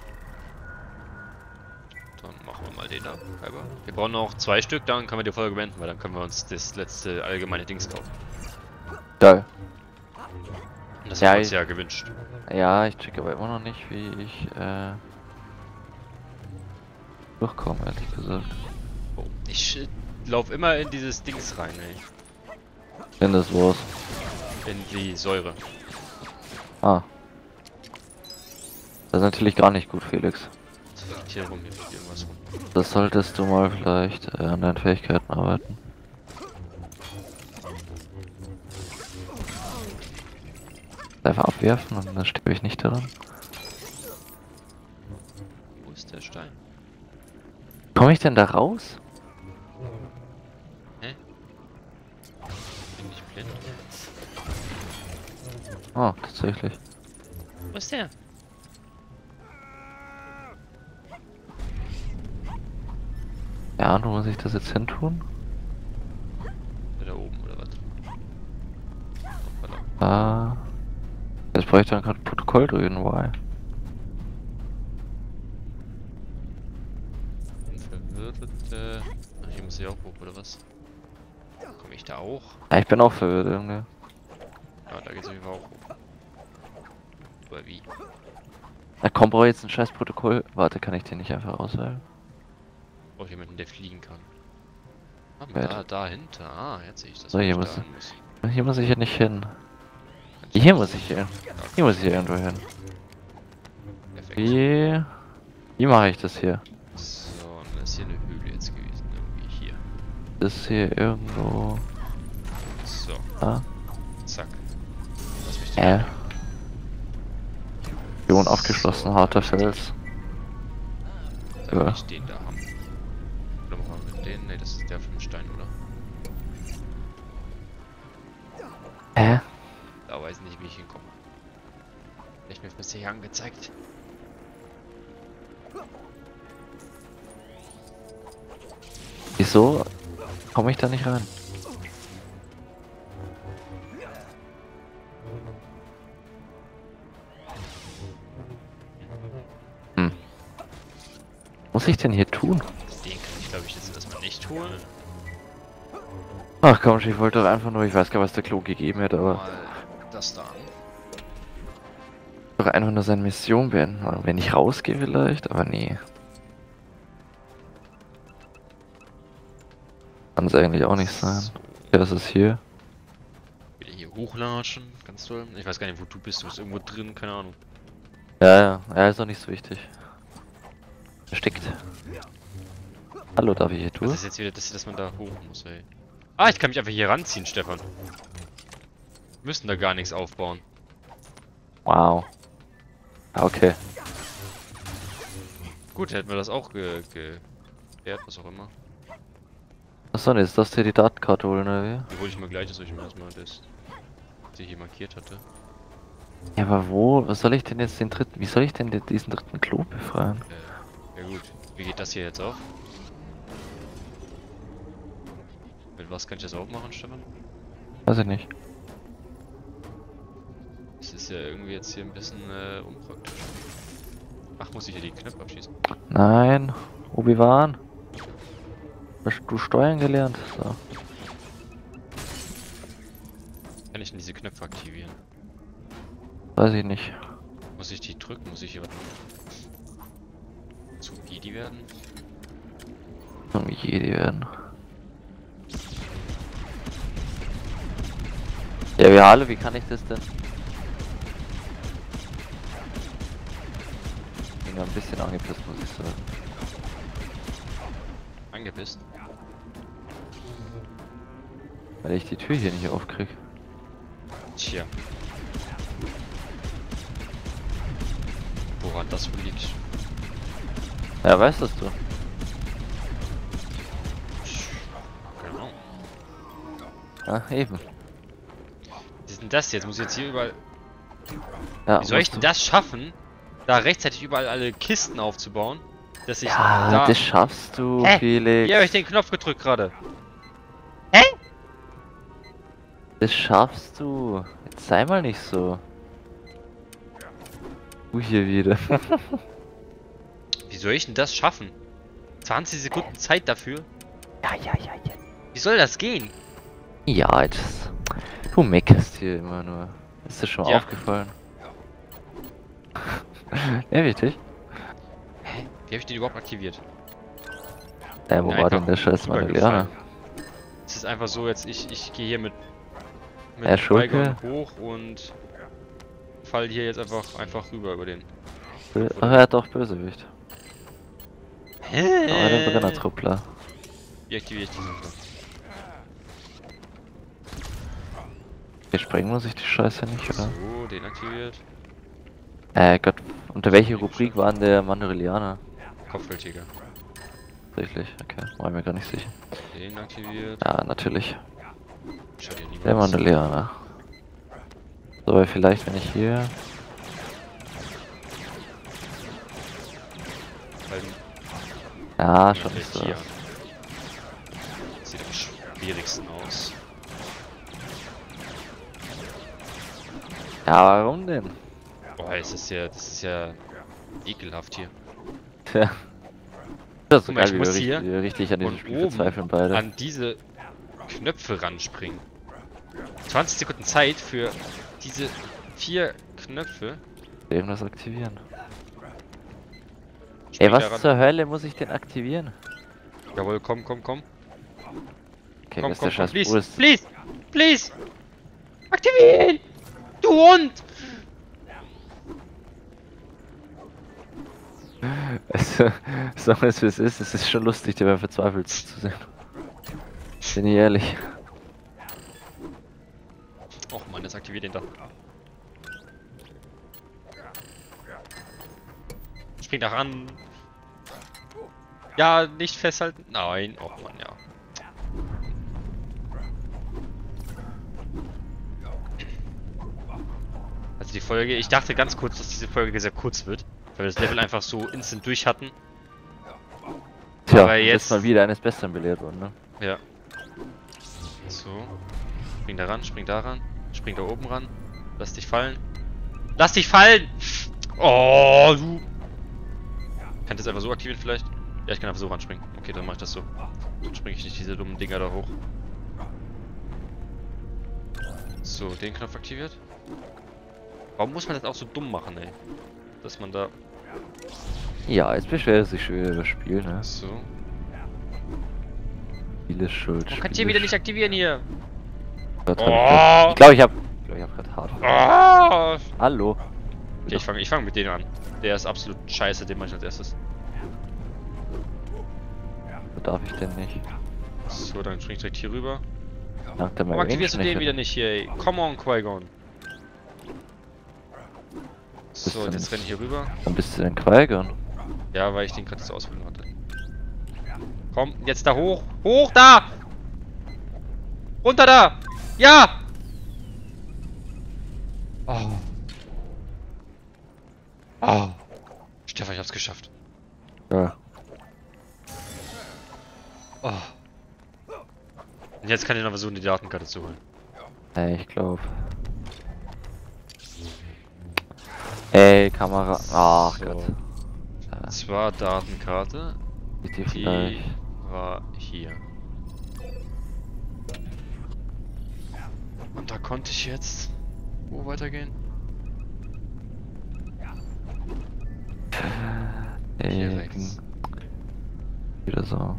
Dann machen wir mal den da. Halber. Wir brauchen noch zwei Stück, dann können wir die Folge beenden, weil dann können wir uns das letzte allgemeine Dings kaufen.
Geil.
Und das
Ja,
haben wir uns
ich-
ja gewünscht.
Ja, ich check aber immer noch nicht, wie ich äh, durchkomme, ehrlich gesagt.
Oh, ich äh, lauf immer in dieses Dings rein, ey.
Wenn das war's.
In die Säure.
Ah. Das ist natürlich gar nicht gut, Felix.
Das liegt hier rum, hier liegt irgendwas rum.
Das solltest du mal vielleicht äh, an deinen Fähigkeiten arbeiten. Einfach abwerfen und dann stehe ich nicht daran.
Wo ist der Stein?
Komme ich denn da raus?
Hä? Bin ich blind?
Ah, tatsächlich.
Wo ist der?
Ja, wo muss ich das jetzt hin tun?
Der da oben oder was? Hoppala.
Ah. Jetzt brauche ich dann gerade Protokoll drüben, why?
Verwirrte. Ach, hier muss ich auch hoch, oder was? Komme ich da auch?
Ja, ich bin auch verwirrt irgendwie.
Ja, da geht's auf jeden Fall auch hoch. Aber wie?
Na komm, brauche ich jetzt ein scheiß Protokoll. Warte, kann ich den nicht einfach auswählen?
Brauche ich jemanden, der fliegen kann. Ah,
Wait.
da, dahinter. Ah, jetzt sehe ich das.
So,
wo
hier
ich
muss-
da hin muss.
Hier muss ich ja nicht hin. Hier muss ich hin. Hier muss ich ja irgendwo hin.
Perfekt.
Wie... Wie mache ich das hier?
So, und da ist hier eine Höhle jetzt gewesen. Irgendwie hier.
Das ist hier irgendwo...
So,
Ah,
zack. Lass mich da.
äh. Hier unaufgeschlossen, harter Fels.
Da will
Ja.
ich den da haben. Oder machen wir mit den? Ne, das ist der vom Stein, oder?
Hä?
Da weiß ich nicht, wie ich hinkomme. Vielleicht wird mir das hier angezeigt.
Wieso komme ich da nicht rein? Hm. Was muss ich denn hier tun?
Den kann ich, glaube ich, jetzt erstmal nicht holen.
Ach komm, ich wollte doch einfach nur, ich weiß gar nicht, was der Klo gegeben hätte, aber
Mal das da an.
doch einfach nur seine Mission beenden. Oder wenn ich rausgehe vielleicht, aber nee. Kann es eigentlich auch nicht sein. Ja, was ist hier?
Wieder hier hochlatschen, ganz toll. Ich weiß gar nicht, wo du bist. Du bist irgendwo drin, keine Ahnung.
Ja, ja, ja, ist doch nicht so wichtig. Versteckt. Hallo, darf ich hier
Was
durch?
ist jetzt wieder, dass, dass man da hoch muss, ey? Ah, ich kann mich einfach hier ranziehen, Stefan. Wir müssen da gar nichts aufbauen.
Wow. Ah, okay.
Gut, hätten wir das auch ge... ge geklärt, was auch immer.
Achso, ne, ist das hier die Datenkarte holen, oder wie?
Die hole ich mir gleich, dass ich mir erstmal das... was ich hier markiert hatte.
Ja, aber wo, was soll ich denn jetzt den dritten, wie soll ich denn den, diesen dritten Klo befreien?
Äh, ja gut. Wie geht das hier jetzt auf? Mit was kann ich das aufmachen, Stefan?
Weiß ich nicht.
Das ist ja irgendwie jetzt hier ein bisschen äh, unpraktisch. Ach, muss ich hier die Knöpfe abschießen?
Nein, Obi-Wan. Hast du steuern gelernt? So.
Kann ich denn diese Knöpfe aktivieren?
Weiß ich nicht.
Muss ich die drücken? Muss ich hier was zum Jedi werden?
Zum Jedi werden. Ja, wie Halle, wie kann ich das denn? Bin ja ein bisschen angepisst, muss ich sagen.
Angepisst?
Weil ich die Tür hier nicht aufkrieg.
Tja. Woran das wohl liegt?
Ja, weißt das du?
Genau.
Ja, eben.
Was ist denn das jetzt? Muss ich jetzt hier überall...
Ja,
Wie soll ich
musst
denn das schaffen, da rechtzeitig überall alle Kisten aufzubauen, dass ich
Ja,
da...
das schaffst du,
Hä?
Felix.
Hier habe ich den Knopf gedrückt gerade.
Das schaffst du. Jetzt sei mal nicht so. Du hier wieder.
Wie soll ich denn das schaffen? zwanzig Sekunden Zeit dafür?
Ja, ja, ja, ja.
Wie soll das gehen?
Ja, jetzt. Du meckerst hier immer nur. Ist dir schon
Ja.
aufgefallen? Ja, wichtig.
Hä? Wie habe ich den überhaupt aktiviert?
Äh, wo
Bin
war denn
einfach
der scheiß
rübergefallen.
Mandalorianer?
Es ist einfach so, jetzt ich, ich gehe hier mit, mit
Herr Schurke?
Qui-Gon hoch und fall hier jetzt einfach einfach rüber über den.
Bö- Ach, er hat doch Bösewicht.
Hä?
Aber den Brennertruppler.
Wie aktiviere ich diesen Knopf?
Hier sprengen muss ich die Scheiße nicht, oder?
So, den aktiviert.
Äh, Gott, unter welche Rubrik war denn der Mandalorianer?
Kopfgeldjäger.
Tatsächlich, okay, war mir gar nicht sicher.
Den aktiviert.
Ja, natürlich.
Schaut hier niemand.
Der Mandalorianer. So, aber vielleicht, wenn ich hier... Ja, schon nicht so.
Hier. Sieht am schwierigsten aus.
Ja, warum denn?
Boah, es ist ja, das ist ja ekelhaft hier.
Tja. Das ist so
Guck mal,
geil,
ich
wie wir
muss hier
richtig, richtig an diesem
Und
Spiel
oben
verzweifeln beide.
an diese Knöpfe ranspringen. zwanzig Sekunden Zeit für diese vier Knöpfe.
Eben das aktivieren.
Spring
Ey, was
daran.
zur Hölle muss ich denn aktivieren?
Jawohl, komm, komm, komm.
Okay,
komm,
das ist
komm,
der
komm,
scheiß
please,
Brust.
please, please. Aktivieren! Du Hund!
Also, sag mal, wie es ist, es ist schon lustig, dir beim Verzweifelt zu sehen. Bin ich ehrlich.
Och man, das aktiviert den da. Spring da ran. Ja, nicht festhalten. Nein, och man, ja. Also die Folge, ich dachte ganz kurz, dass diese Folge sehr kurz wird, weil wir das Level einfach so instant durch hatten.
Tja,
Aber
jetzt
jetzt-
ist mal wieder eines Besseren belehrt worden, ne?
Ja. So. Spring da ran, spring da ran, spring da oben ran. Lass dich fallen. Lass dich fallen! Oh, du. Kann ich das einfach so aktivieren vielleicht? Ja, ich kann einfach so ranspringen. Okay, dann mach ich das so. Dann springe ich nicht diese dummen Dinger da hoch. So, den Knopf aktiviert. Warum muss man das auch so dumm machen, ey? Dass man da...
Ja, jetzt beschwert er sich schon wieder über das Spiel, ne?
So.
Spiel ist schuld.
Man kann
Spiel
hier wieder
ist
nicht aktivieren hier.
Gott,
Oh.
hab ich glaube, ich habe ich, glaub, ich hab gerade hart.
Ah!
Hallo.
Okay, ich fange ich fang mit denen an. Der ist absolut scheiße, den mach ich als erstes.
Wo darf ich denn nicht?
So, dann spring ich direkt hier rüber.
Dank der
Warum aktivierst du
Range
den
nicht.
wieder nicht hier, ey? Come on, Qui-Gon. So,
Bist
und
du
jetzt
denn-
renn ich hier rüber.
Dann bist du denn Qui-Gon?
Ja, weil ich den gerade jetzt auswählen hatte. Komm, jetzt da hoch. Hoch da! Runter da! Ja! Oh. Oh. Stefan, ich hab's geschafft.
Ja.
Oh. Und jetzt kann ich noch versuchen, die Datenkarte zu holen.
Ey, ich glaube. Ey, Kamera. Ach
So.
Gott.
Zwar Datenkarte,
Sieht die
die
vielleicht.
war hier. Und da konnte ich jetzt wo weitergehen? Hier
Ey,
rechts.
wieder so.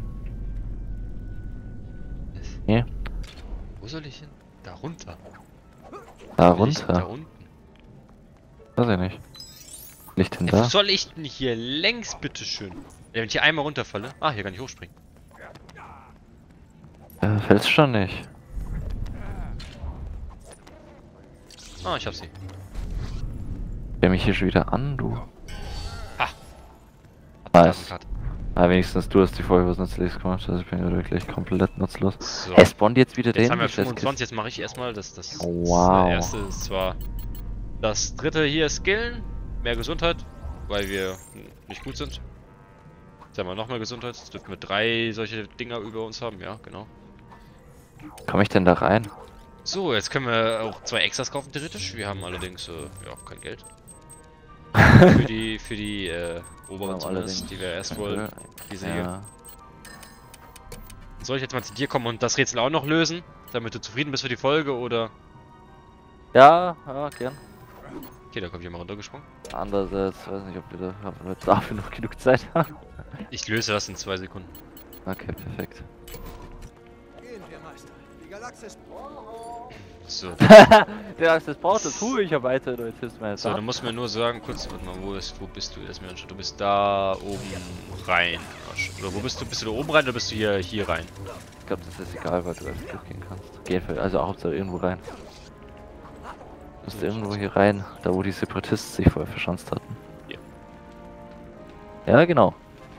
Nee,
Wo soll ich hin? Da runter.
da
Will ich denn Da
runter.
unten.
Weiß ich nicht. Nicht hin
Ja, wo
da.
soll ich denn hier längs, bitteschön? Ja, wenn ich hier einmal runterfalle. Ah, hier kann ich hochspringen.
Äh, fällst schon nicht.
Ah, ich hab sie.
Wer mich hier schon wieder an, du.
Hat
Nice.
Datenkarte.
Ah, wenigstens du hast die Folge was Nützliches gemacht, also ich bin ja wirklich komplett nutzlos.
So.
Er spawnt jetzt wieder
Jetzt
den.
haben wir
die Festkiste.
fünfundzwanzig, jetzt mache ich erstmal das, das, das
Wow.
äh, erste ist zwar das dritte hier Skillen, mehr Gesundheit, weil wir nicht gut sind. Jetzt haben wir noch mehr Gesundheit, jetzt dürfen wir drei solche Dinger über uns haben, ja genau.
Komm ich denn da rein?
So, jetzt können wir auch zwei Extras kaufen theoretisch, wir haben allerdings äh, ja, kein Geld. für die, für die äh, oberen
haben
zumindest,
allerdings
die wir erst
kein
wollen,
Geld.
diese hier.
Ja.
Soll ich jetzt mal zu dir kommen und das Rätsel auch noch lösen, damit du zufrieden bist für die Folge, oder?
Ja, ja, gern.
Okay, da komme ich hier mal runtergesprungen.
Andererseits, weiß nicht, ob wir, da, ob wir dafür noch genug Zeit haben.
Ich löse das in zwei Sekunden.
Okay, perfekt.
Gehen wir, Meister. Die Galaxis.
So,
Der ist das braucht das tue ich ja weiter, du jetzt hilfst mir jetzt.
so, dann musst du mir nur sagen, kurz, warte mal, wo ist, wo bist du? Erst mir anschauen. Du bist da oben rein. Oder wo bist du? Bist du da oben rein oder bist du hier, hier rein?
Ich glaube, das ist egal, weil du einfach durchgehen kannst. Geh für, also Hauptsache irgendwo rein. Du musst irgendwo hier rein, da wo die Separatisten sich vorher verschanzt hatten.
Hier.
Ja, genau.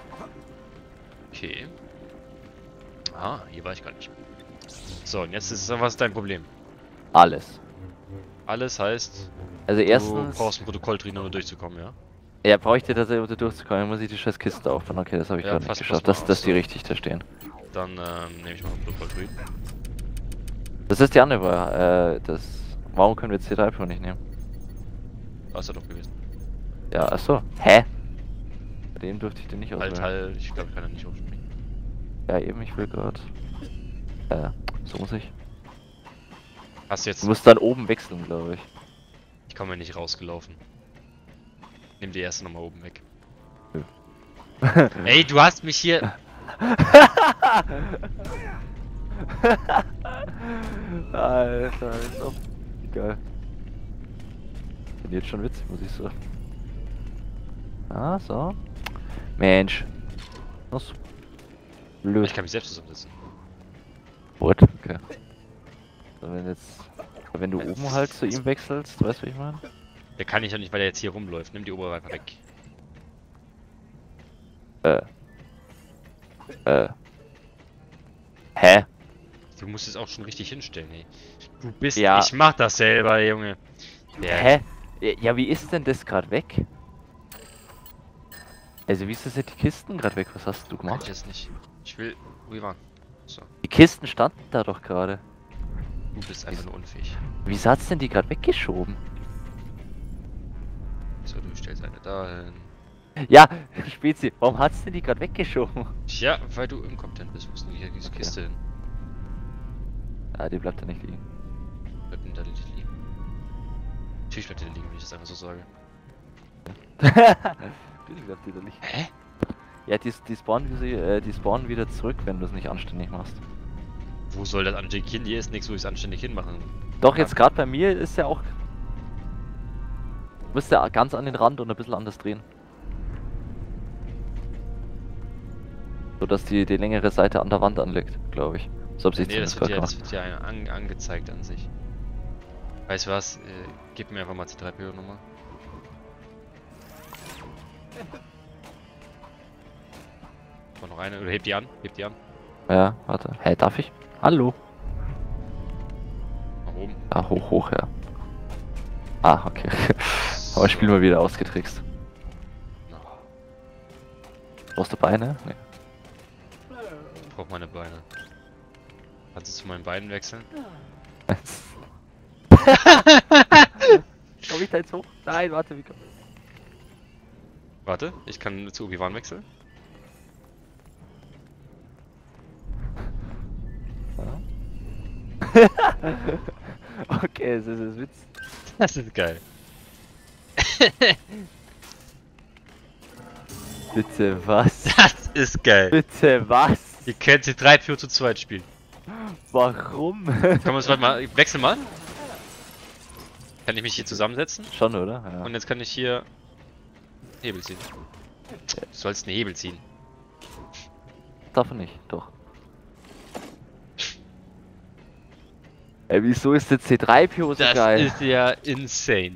Okay. Ah, hier war ich gar nicht. So, und jetzt ist es, was ist dein Problem?
Alles.
Alles heißt,
Also
du
erstens,
brauchst ein Protokoll drin, um durchzukommen, ja?
er bräuchte tatsächlich, um da durchzukommen, muss ich die scheiß Kiste aufbauen. Okay, das habe ich
Ja,
gerade nicht
pass-
geschafft,
pass mal
dass, dass
auf,
die
so.
richtig da stehen.
Dann ähm, nehme ich mal ein Protokoll drin.
Das ist die andere Frage, äh, das, warum können wir jetzt C drei Pro nicht nehmen?
War es ja doch gewesen.
Ja, achso, hä? Bei dem durfte ich den nicht auswählen.
Halt, halt, ich glaube, ich kann da nicht hochspringen.
Ja, eben, ich will gerade. Äh, so muss ich.
Hast du jetzt.
Du musst dann oben wechseln, glaube ich.
Ich komme ja nicht rausgelaufen. Nimm die erste nochmal oben weg.
Nö.
Ey, du hast mich hier.
Alter, ist auch geil. Bin jetzt schon witzig, muss ich sagen. Ah, so. Mensch. Was? Blöd.
Ich kann mich selbst zusammensetzen.
What? Okay. So, wenn jetzt. Wenn du oben halt zu ihm wechselst, weißt du, wie ich meine?
Der kann ich ja nicht, weil er jetzt hier rumläuft. Nimm die obere einfach weg.
Äh. Äh. Hä?
Du musst es auch schon richtig hinstellen, ey. Du bist.
Ja.
Ich mach das selber, Junge. Ja.
Hä? Ja, ja, wie ist denn das gerade weg? Also, wie ist das jetzt die Kisten gerade weg? Was hast du
Mach ich
gemacht?
jetzt nicht. Ich will. Wo wir waren. So.
Die Kisten standen da doch gerade.
Du bist einfach nur unfähig.
Wieso hat's denn die gerade weggeschoben?
So, du stellst eine dahin.
Ja, Spezi, warum hat's denn die gerade weggeschoben?
Tja, weil du inkompetent bist. Wo ist denn hier diese
Okay.
Kiste hin?
Ah, die bleibt da nicht liegen.
Bleibt denn da nicht liegen? Natürlich bleibt die da liegen, wenn ich das einfach so sage.
Natürlich bleibt die da liegen.
Hä?
Ja, die, die, spawnen, wie sie, äh, die spawnen wieder zurück, wenn du es nicht anständig machst.
Wo soll das anständig hin? Hier ist nichts, wo ich es anständig hinmachen.
Doch, jetzt gerade bei mir ist ja auch... Müsste ja ganz an den Rand und ein bisschen anders drehen. So dass die, die längere Seite an der Wand anliegt, glaube ich. So hab ich
Nee, das
zumindest
wird ja,
gerade
das wird ja an, angezeigt an sich. Weißt du was? Äh, gib mir einfach mal C drei P O nochmal. Mach noch eine, oder heb die an, heb die an.
Ja, warte. Hey, darf ich? Hallo?
Nach oben.
Ah, hoch, hoch, ja. Ah, okay. Aber Spiel mal wieder ausgetrickst. Brauchst du Beine? Nee.
Ich brauch meine Beine. Kannst du zu meinen Beinen wechseln?
Komm ich da jetzt hoch? Nein, warte, wie komm...
Warte, ich kann zu Obi-Wan wechseln.
Okay, das ist ein Witz.
Das ist geil.
Bitte was?
Das ist geil.
Bitte was?
Ihr könnt C drei P O zu zweit spielen.
Warum?
Komm, jetzt warte mal, wechsel mal. Kann ich mich hier zusammensetzen?
Schon, oder? Ja.
Und jetzt kann ich hier Hebel ziehen. Du sollst einen Hebel ziehen.
Darf er nicht, doch. Ey, wieso ist der C drei P O so
Das
geil?
ist ja insane.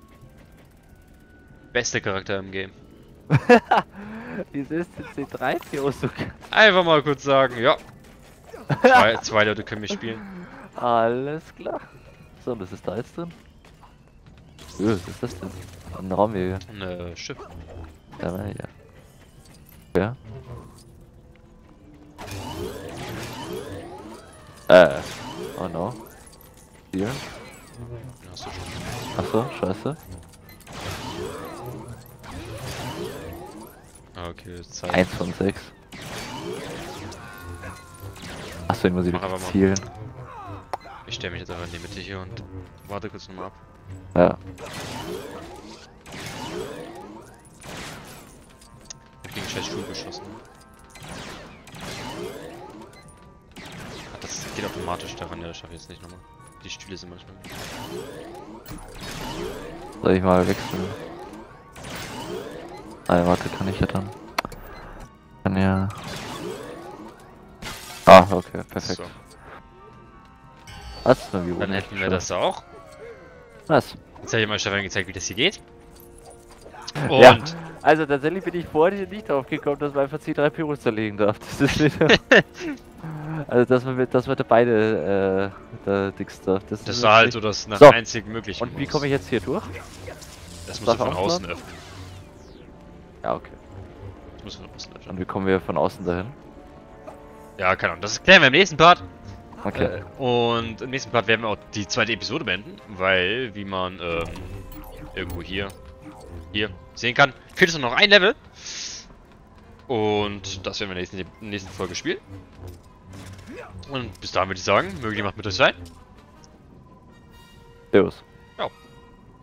Bester Charakter im Game.
Wieso ist der C drei P O so geil?
Einfach mal kurz sagen, ja. Zwei, zwei Leute können mich spielen.
Alles klar. So, und was ist da jetzt drin? Öh, was ist das denn? Ein Raumwege.
Ein äh, Schiff.
Ja, meine ich ja. Ja. Äh. Oh no. Hier.
Ja, hast du schon.
Achso, scheiße.
Okay, Zeit.
Eins von sechs. Achso, ich muss ich
Mach aber mal.
zielen.
Ich stelle mich jetzt einfach in die Mitte hier und warte kurz nochmal ab.
Ja.
Ich hab gegen scheiß Stuhl geschossen. Ach, das geht automatisch daran, ja, das schaffe ich jetzt nicht nochmal. Die Stühle sind manchmal.
Soll ich mal wechseln? Ah, ja, warte, kann ich ja dann. Kann ja. Ah, okay, perfekt.
So.
Was? Na, wie
Dann hätten wir das auch.
Was?
Jetzt habe ich mal Stefan gezeigt, wie das hier geht. Und
Ja, also tatsächlich bin ich vorher nicht drauf gekommen, dass man einfach C drei P O zerlegen darf. Das ist wieder. Also, dass man mit, dass man da beide, äh, da Dings darf. Das,
das
ist
war halt
wirklich-
so das nach
So.
einzig Mögliche.
Und wie komme ich jetzt hier durch?
Das musst du
Darf
von
er
außen
aufladen?
öffnen.
Ja, okay.
Das musst du von außen öffnen.
Und wie kommen wir von außen dahin?
Ja, keine Ahnung. Das klären wir im nächsten Part.
Okay.
Äh, und im nächsten Part werden wir auch die zweite Episode beenden, weil, wie man ähm, irgendwo hier, hier sehen kann, fehlt es nur noch ein Level. Und das werden wir in der nächsten, in der nächsten Folge spielen. Und bis dahin würde ich sagen, möge die Macht mit euch sein.
Servus.